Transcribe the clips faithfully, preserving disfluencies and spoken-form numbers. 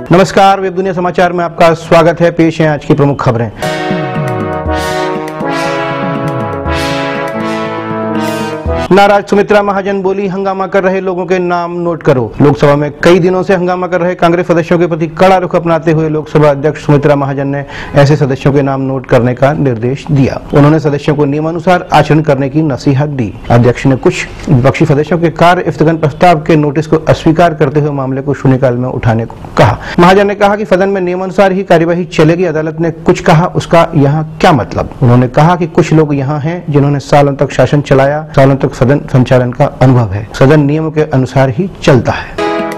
नमस्कार, वेब दुनिया समाचार में आपका स्वागत है। पेश है आज की प्रमुख खबरें। नाराज सुमित्रा महाजन बोली, हंगामा कर रहे लोगों के नाम नोट करो। लोकसभा में कई दिनों से हंगामा कर रहे कांग्रेस सदस्यों के प्रति कड़ा रुख अपनाते हुए लोकसभा अध्यक्ष सुमित्रा महाजन ने ऐसे सदस्यों के नाम नोट करने का निर्देश दिया। उन्होंने सदस्यों को नियमानुसार आचरण करने की नसीहत दी। अध्यक्ष ने कुछ विपक्षी सदस्यों के कार्य स्थगन प्रस्ताव के नोटिस को अस्वीकार करते हुए मामले को शून्यकाल में उठाने को कहा। महाजन ने कहा कि सदन में नियमानुसार ही कार्यवाही चलेगी। अदालत ने कुछ कहा, उसका यहाँ क्या मतलब। उन्होंने कहा कि कुछ लोग यहाँ हैं जिन्होंने सालों तक शासन चलाया, सालों तक सदन संचालन का अनुभव है। सदन नियमों के अनुसार ही चलता है।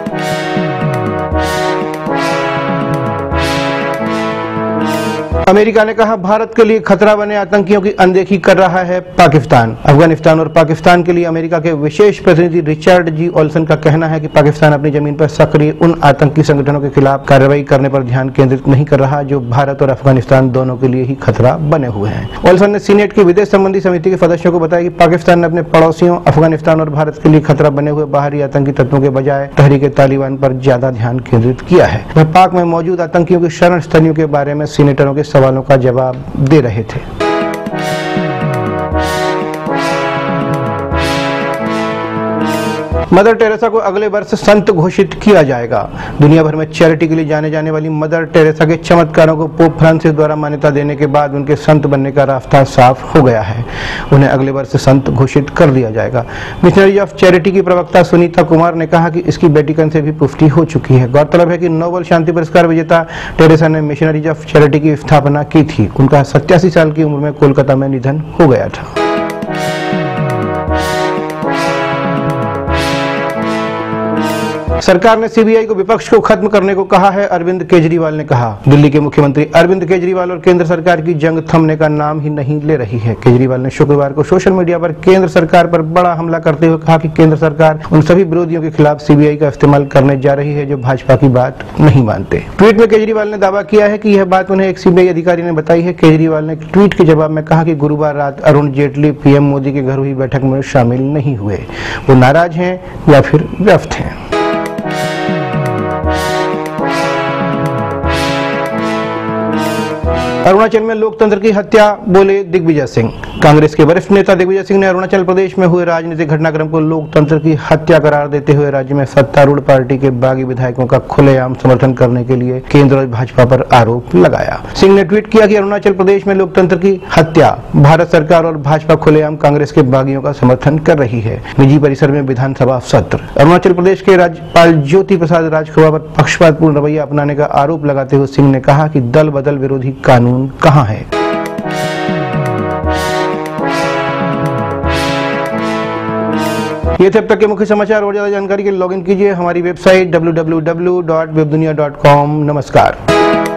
अमेरिका ने कहा, भारत के लिए खतरा बने आतंकियों की अनदेखी कर रहा है पाकिस्तान। अफगानिस्तान और पाकिस्तान के लिए अमेरिका के विशेष प्रतिनिधि रिचर्ड जी ओल्सन का कहना है कि पाकिस्तान अपनी जमीन पर सक्रिय उन आतंकी संगठनों के खिलाफ कार्रवाई करने पर ध्यान केंद्रित नहीं कर रहा जो भारत और अफगानिस्तान दोनों के लिए ही खतरा बने हुए हैं। ओल्सन ने सीनेट की विदेश संबंधी समिति के सदस्यों को बताया कि पाकिस्तान ने अपने पड़ोसियों अफगानिस्तान और भारत के लिए खतरा बने हुए बाहरी आतंकी तत्वों के बजाय तहरीक तालिबान पर ज्यादा ध्यान केंद्रित किया है। वह पाक में मौजूद आतंकियों की शरण स्थलियों के बारे में सीनेटरों के सवालों का जवाब दे रहे थे। मदर टेरेसा को अगले वर्ष संत घोषित किया जाएगा। दुनिया भर में चैरिटी के लिए जाने जाने वाली मदर टेरेसा के चमत्कारों को पोप फ्रांसिस द्वारा मान्यता देने के बाद उनके संत बनने का रास्ता साफ हो गया है। उन्हें अगले वर्ष संत घोषित कर दिया जाएगा। मिशनरीज ऑफ चैरिटी की प्रवक्ता सुनीता कुमार ने कहा कि इसकी वेटिकन से भी पुष्टि हो चुकी है। गौरतलब है कि नोबेल शांति पुरस्कार विजेता टेरेसा ने मिशनरीज ऑफ चैरिटी की स्थापना की थी। उनका सत्तासी साल की उम्र में कोलकाता में निधन हो गया था। सरकार ने सीबीआई को विपक्ष को खत्म करने को कहा है, अरविंद केजरीवाल ने कहा। दिल्ली के मुख्यमंत्री अरविंद केजरीवाल और केंद्र सरकार की जंग थमने का नाम ही नहीं ले रही है। केजरीवाल ने शुक्रवार को सोशल मीडिया पर केंद्र सरकार पर बड़ा हमला करते हुए कहा कि केंद्र सरकार उन सभी विरोधियों के खिलाफ सीबीआई का इस्तेमाल करने जा रही है जो भाजपा की बात नहीं मानते। ट्वीट में केजरीवाल ने दावा किया है कि यह बात उन्हें एक सीबीआई अधिकारी ने बताई है। केजरीवाल ने ट्वीट के जवाब में कहा कि गुरुवार रात अरुण जेटली पीएम मोदी के घर हुई बैठक में शामिल नहीं हुए। वो नाराज हैं या फिर व्यस्त हैं। अरुणाचल में लोकतंत्र की हत्या, बोले दिग्विजय सिंह। कांग्रेस के वरिष्ठ नेता दिग्विजय सिंह ने अरुणाचल प्रदेश में हुए राजनीतिक घटनाक्रम को लोकतंत्र की हत्या करार देते हुए राज्य में सत्तारूढ़ पार्टी के बागी विधायकों का खुलेआम समर्थन करने के लिए केंद्र और भाजपा पर आरोप लगाया। सिंह ने ट्वीट किया कि अरुणाचल प्रदेश में लोकतंत्र की हत्या, भारत सरकार और भाजपा खुलेआम कांग्रेस के बागियों का समर्थन कर रही है। निजी परिसर में विधानसभा सत्र। अरुणाचल प्रदेश के राज्यपाल ज्योति प्रसाद राजखवा पर पक्षपातपूर्ण रवैया अपनाने का आरोप लगाते हुए सिंह ने कहा कि दल बदल विरोधी कानून कहां है। ये थे अब तक के मुख्य समाचार। और ज्यादा जानकारी के लिए लॉगिन कीजिए हमारी website W W W dot web दुनिया डॉट कॉम। नमस्कार।